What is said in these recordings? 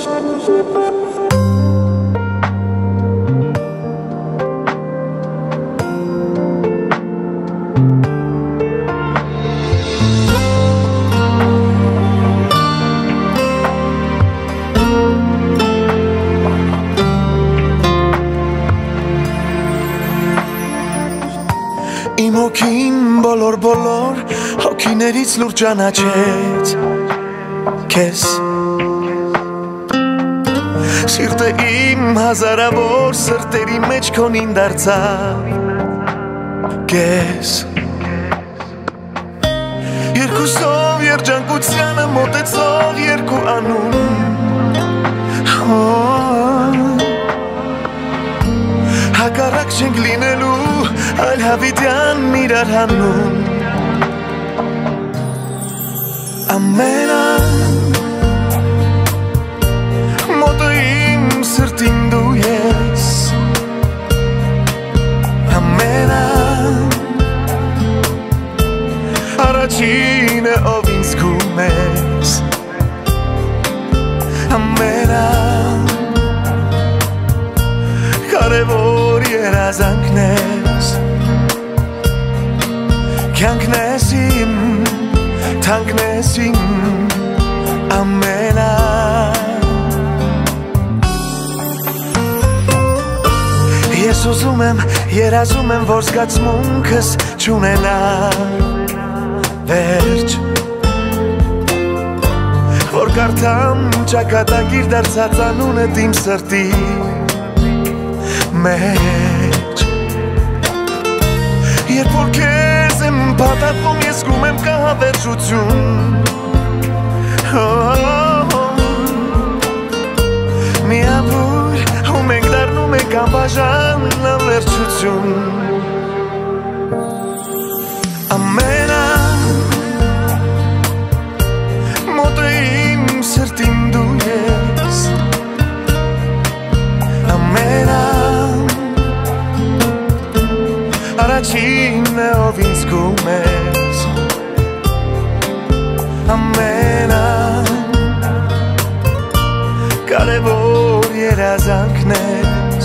Իմ հոգին բոլոր հոգիներից լուր ճանաչեց քեզ Սիրտը իմ հազարավոր սրտերի մեջ քոնին դարձավ կես Երկուսով երջանկությանը մոտեցող երկու անուն Հակառակ չենք լինելու այլ հավիտյան իրար հանուն Ամենա մոտը իմ սրտին դու ես Ամենա առաջինը ով ինձ զգում ես Ամենա կարևոր երազանքն ես Կյանքն ես իմ, թանկն ես իմ, ամենա Ես ուզում եմ, երազում եմ, որ զգացմունքս չունենա վերջ Որ կարդամ ճակատագիր դարձած անունդ իմ սրտի մեջ Երբ որ քեզ եմ պատատվում ես զգում եմ կա հավերժություն Միավոր ու մենք դառնում ենք անբաժան անվերջություն Ամենա մոտը իմ սրտին դու ես Ամենա Առաջինը ով ինձ զգում ես Ամենա կարևոր երազանքն ես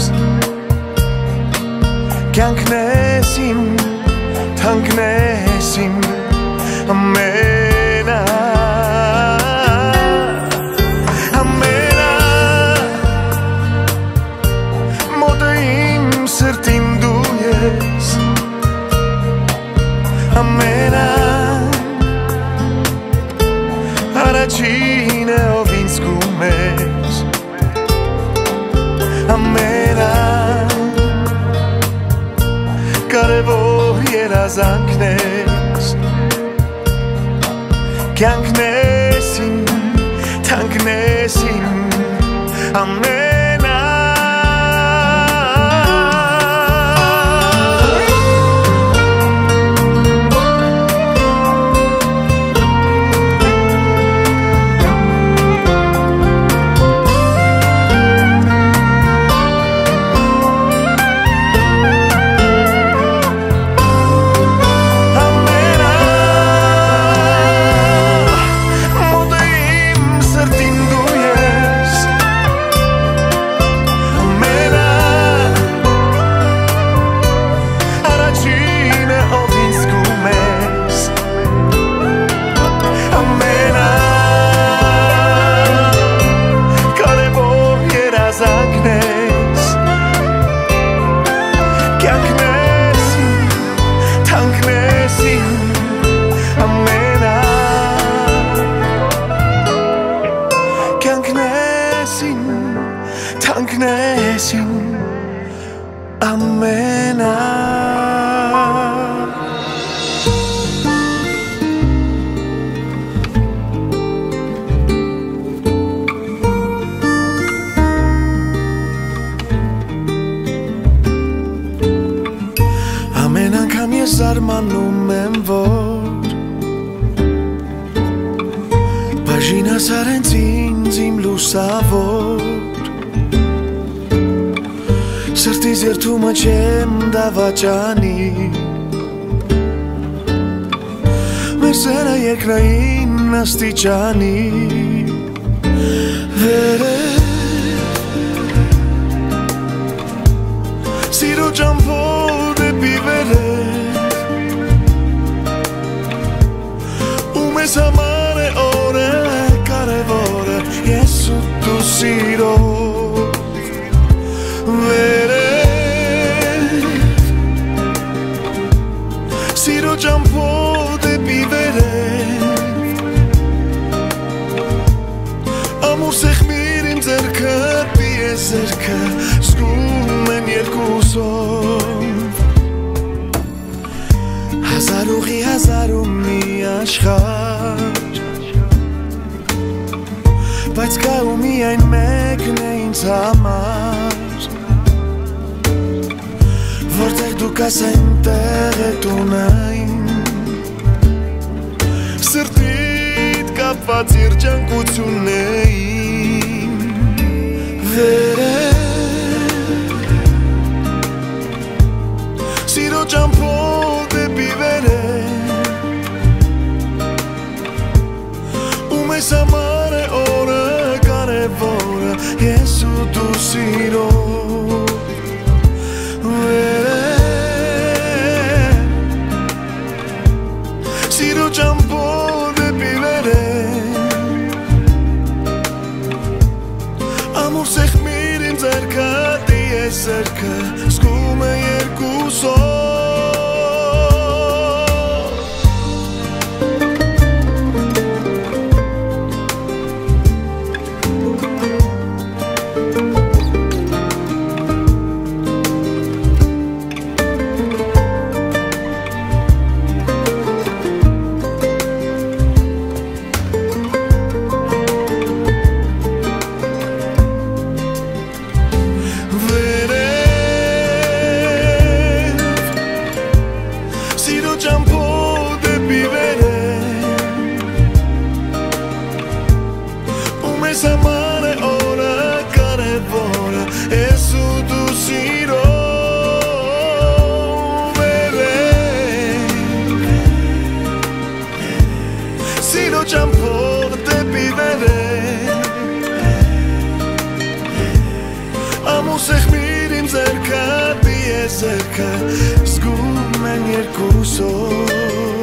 Կյանքն ես իմ, թանկն ես իմ Ամենա Ամենա մոտը իմ սրտին դու ես Ամենա առաջինը ով ինձ զգում ես Ամենա կարևոր երազանքն ես Կյանքն ես իմ, թանկն ես իմ Ամենա Ամենա Ամեն անգամ ես զարմանում եմ, որ բաժինս արենց ինձ իմ լուսավոր Սրտիս երթումը չեմ դավաճանի Մեր սերը երկրային աստիճանի Վերը ջամփորդები վերև ու մեզ համար է օրը կարևորը ես ու դու սիրով վերև սիրո ջամփորդები վերև ամուր սեղմիր իմ ձեռքը պիես ձեռքը զգում են երկուսով հազար ուղի հազար ու մի աշխարհ բայց կա ու միայն մեկն է ինձ համար որտեղ դու կաս այնտեղ է տունային սրտիդ կապված երջանկություններին վերև սիրո ջամփորդები վերև ու մեզ համար է օրը կարևորը ես ու դու սիրով վերև սիրո ջամփորդები վերև ամուր սեղմիր իմ ձեռքը դիես ձեռքը զգում է երկուսով ջամփորդები վերև ու մեզ համար է օրը կարևորը ես ու դու սիրով վերև սիրո ջամփորդები վերև ամուր սեղմիր իմ ձեռքը պիես ձեռքը զգում են երկուսով